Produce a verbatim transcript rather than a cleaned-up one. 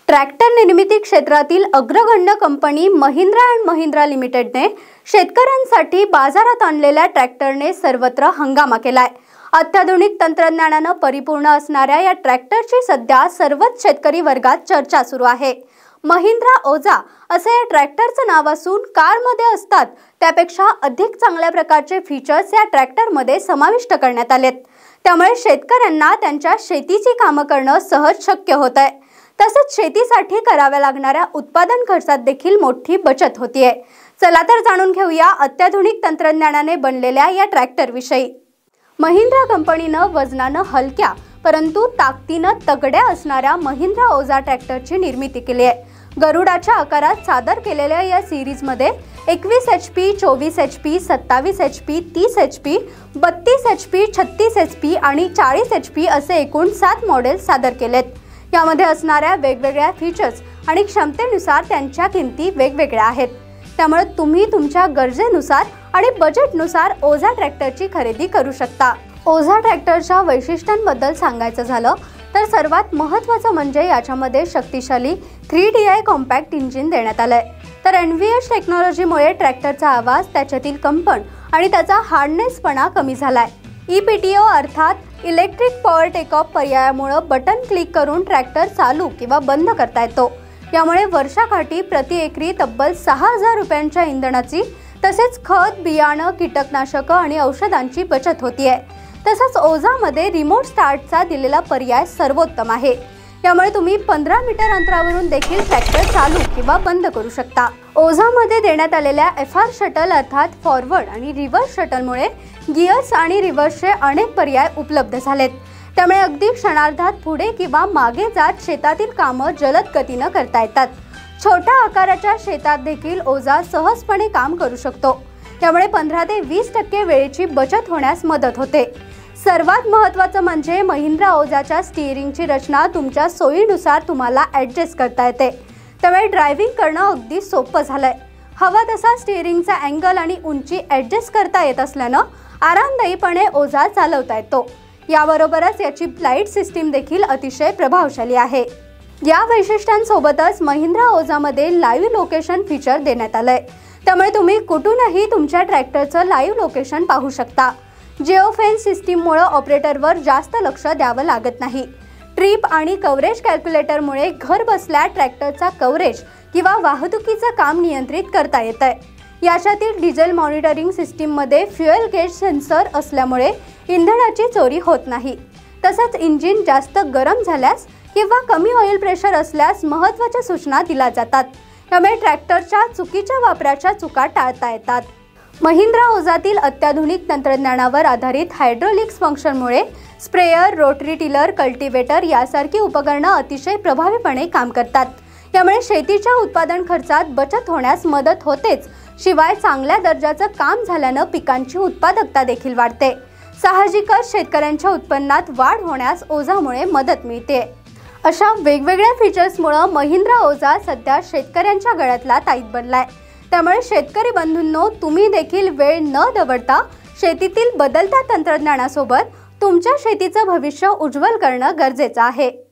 Tractor निर्मिती क्षेत्रातील अग्रगण्य कंपनी महिंद्रा अँड महिंद्रा लिमिटेडने शेतकऱ्यांसाठी बाजारात आणलेल्या ट्रॅक्टरने सर्वत्र हंगामा केलाय। अत्याधुनिक तंत्रज्ञानाने परिपूर्ण असणाऱ्या या ट्रॅक्टरची सध्या सर्वच शेतकरी वर्गात चर्चा सुरू आहे। महिंद्रा ओजा असे या ट्रॅक्टरचं नाव असून कारमध्ये असतात त्यापेक्षा अधिक चांगल्या प्रकारचे फीचर्स या ट्रॅक्टरमध्ये समाविष्ट करण्यात आलेत। त्यामुळे शेतकऱ्यांना त्यांच्या शेतीची कामे करणं सहज शक्य होत आहे। तसंच शेतीसाठी कराव्या लागणाऱ्या उत्पादन खर्चात देखील मोठी बचत होतीये। चला तर जाणून घेऊया अत्याधुनिक तंत्रज्ञानाने बनलेल्या या ट्रॅक्टर विषयी। महिंद्रा कंपनीने वजनाने हलक्या परंतु ताकदीने तगड्या असणाऱ्या महिंद्रा ओजा ट्रॅक्टरची निर्मिती केली आहे। गरुडाच्या आकारात सादर केलेल्या या सीरीज मध्ये एकवीस एच पी, चोवीस एच पी, सत्तावीस एच पी, तीस एच पी, बत्तीस एच पी, छत्तीस एच पी आणि चाळीस एच पी असे एकूण सात मॉडेल सादर केलेत। यामध्ये असणाऱ्या वेगवेगळ्या फीचर्स आणि क्षमतेनुसार त्यांच्या किमती वेगवेगळ्या आहेत। त्यामुळे तुम्ही तुमच्या गरजेनुसार आणि बजेटनुसार ओजा ट्रॅक्टरची खरेदी करू शकता। ओजा ट्रॅक्टरच्या वैशिष्ट्यांबद्दल सांगायचं झालं तर सर्वात महत्त्वाचं म्हणजे याच्यामध्ये शक्तिशाली three D I compact engine देण्यात आलंय। तर एन व्ही एच टेक्नॉलॉजीमुळे ट्रॅक्टरचा आवाज, त्याच्यातील कंपन आणि त्याचा हार्डनेसपणा कमी झालाय। ई पी टी ओ अर्थात इलेक्ट्रिक पॉवर टेक ऑफ पर्यायामुळे बटन क्लिक करून ट्रॅक्टर चालू किंवा बंद करता येतो। यामुळे वर्षाकाठी प्रति एकरी तब्बल सहा हजार रुपयांच्या इंधनाची तसेच खत, बियाणं, कीटकनाशक आणि औषधांची बचत होतीये। तसंच ओजामध्ये रिमोट स्टार्टचा दिलेला पर्याय सर्वोत्तम आहे। यामुळे तुम्ही पंधरा मीटर अंतरावरून देखील ट्रॅक्टर चालू किंवा बंद करू शकता। ओझामध्ये देण्यात आलेल्या एफ आर शटल अर्थात फॉरवर्ड आणि रिव्हर्स शटलमुळे गिअर्स आणि रिव्हर्सचे अनेक पर्याय उपलब्ध झालेत। त्यामुळे अगदी क्षणार्धात पुढे किंवा मागे जात शेतातील कामं जलद गतीने करता येतात। छोट्या आकाराच्या शेतात देखील ओझा सहजपणे काम करू शकतो। त्यामुळे पंधरा ते वीस टक्के वेळेची बचत होण्यास मदत होते। सर्वात महत्त्वाचं म्हणजे महिंद्रा ओजाच्या स्टीअरिंगची रचना तुमच्या सोयीनुसार तुम्हाला ॲडजस्ट करता येते। त्यामुळे ड्रायव्हिंग करणं अगदी सोपं झालंय। हवा तसा स्टीअरिंगचा अँगल आणि उंची ॲडजस्ट करता येत असल्यानं आरामदायीपणे ओझा चालवता येतो। याबरोबरच याची लाईट सिस्टीम देखील अतिशय प्रभावशाली आहे। या वैशिष्ट्यांसोबतच महिंद्रा ओजामध्ये लाईव्ह लोकेशन फीचर देण्यात आलंय। त्यामुळे तुम्ही कुठूनही तुमच्या ट्रॅक्टरचं लाईव्ह लोकेशन पाहू शकता। जिओ फेन्स सिस्टीममुळे ऑपरेटरवर जास्त लक्ष द्यावं लागत नाही। ट्रिप आणि कव्हरेज कॅल्क्युलेटरमुळे घर बसल्या ट्रॅक्टरचा कव्हरेज किंवा वाहतुकीचं काम नियंत्रित करता येतंय। याच्यातील डिझेल मॉनिटरिंग सिस्टीममध्ये फ्युएल गेज सेन्सर असल्यामुळे इंधनाची चोरी होत नाही। तसंच इंजिन जास्त गरम झाल्यास किंवा कमी ऑइल प्रेशर असल्यास महत्त्वाच्या सूचना दिल्या जातात। त्यामुळे ट्रॅक्टरच्या चुकीच्या वापराच्या चुका टाळता येतात। महिंद्रा ओजातील अत्याधुनिक तंत्रज्ञानावर आधारित हायड्रोलिक्स फंक्शनमुळे स्प्रेयर, रोटरी टिलर, कल्टिवेटर यासारखी उपकरणं अतिशय प्रभावीपणे काम करतात। यामुळे शेतीच्या उत्पादन खर्चात बचत होण्यास मदत होतेच, शिवाय चांगल्या दर्जाचं काम झाल्यानं पिकांची उत्पादकता देखील वाढते। साहजिकच शेतकऱ्यांच्या उत्पन्नात वाढ होण्यास ओजामुळे मदत मिळते। अशा वेगवेगळ्या फीचर्समुळे महिंद्रा ओजा सध्या शेतकऱ्यांच्या गळ्यातला ताईत बनलाय। त्यामुळे शेतकरी बंधूंनो, तुम्ही देखील वेळ न दवडता शेतीतील बदलत्या तंत्रज्ञानासोबत तुमच्या शेतीचं भविष्य उज्ज्वल करणं गरजेचं आहे।